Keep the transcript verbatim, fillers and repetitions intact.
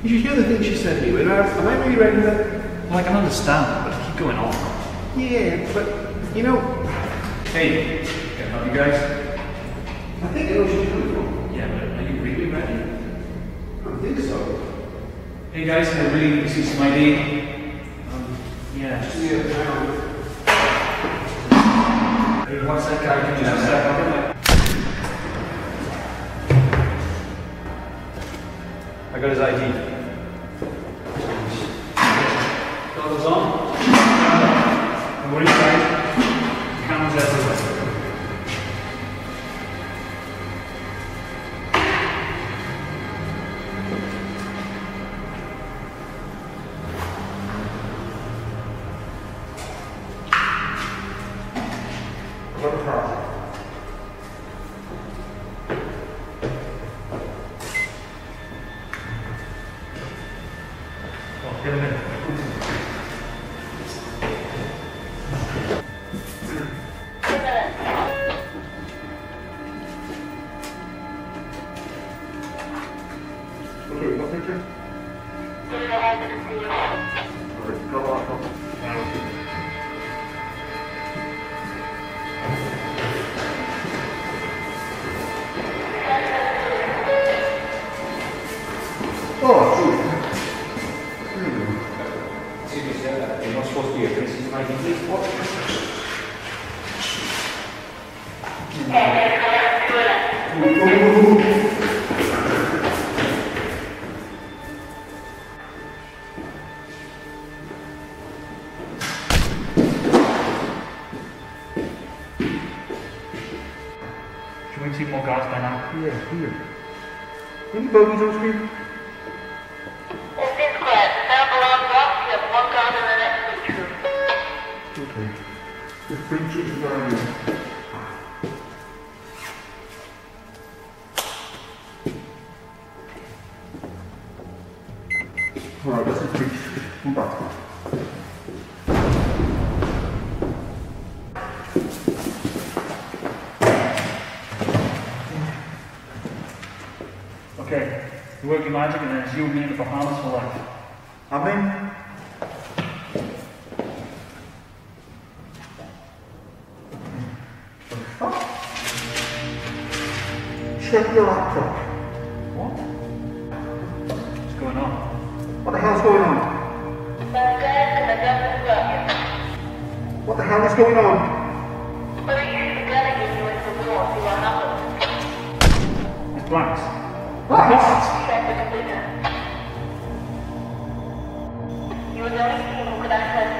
Did you hear the thing she said to you? Am I, am I really ready for that? Well, I can understand, but keep going on. Yeah, but, you know... Hey, can I help you guys? I think I know what you're coming from. Yeah, but are you really ready? I don't think so. Hey guys, I really need to see some I D. Um, yeah, just... Yeah, hang on. Hey, what's that guy? Can you just step up? I got his I D. Goggles on. And what inside? Cameras everywhere. What a problem. Get him in. Okay, what picture? Alright, go on. Oh, shoot. Excuse me, sir. You're not supposed to be a princess, I D, please. What? Should we see more guards by now? Yeah, here. Any bogeys on screen? Okay. Just bring chips down here. Alright, let's just bring come back. Okay, you work your magic and then it's you and me in the Bahamas for life. I'm in. Check your laptop. What? What's going on? What the hell's going on? What the hell is going on? It's blanks. What? You were the only people who could access